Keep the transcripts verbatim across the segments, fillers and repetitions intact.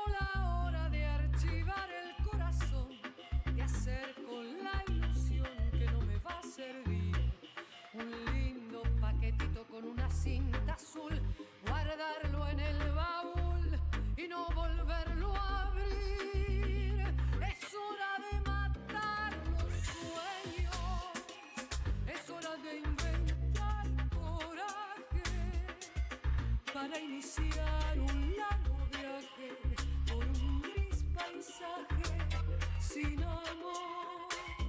Llegó la hora de archivar el corazón, de hacer con la ilusión que no me va a servir un lindo paquetito con una cinta azul, guardarlo en el baúl y no volverlo a abrir. Es hora de matar los sueños, es hora de inventar coraje para iniciar un largo viaje por un gris paisaje sin amor.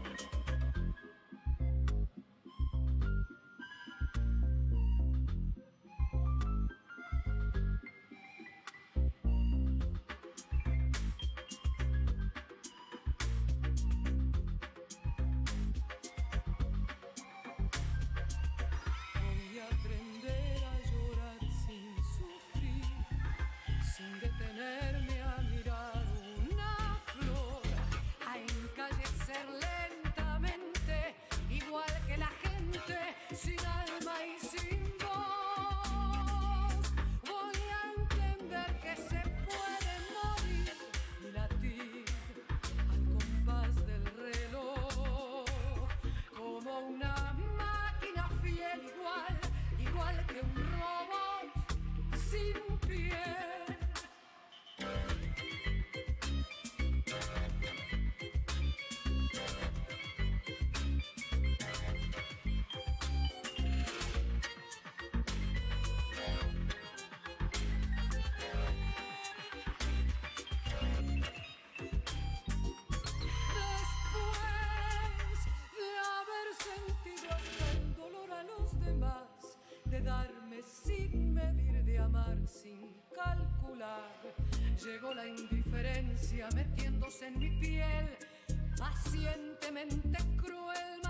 Voy a aprender a llorar sin sufrir, sin detenerme a mirar una flor, a encallecer lentamente, igual que la gente, sin alma y sin voz. Voy a entender que se puede morir y latir al compás del reloj, como una máquina fiel, igual, igual que un robot sin piel. Después de haber sentido hasta el dolor a los demás, de darme sin medir, de amar sin calcular, llegó la indiferencia metiéndose en mi piel, pacientemente cruel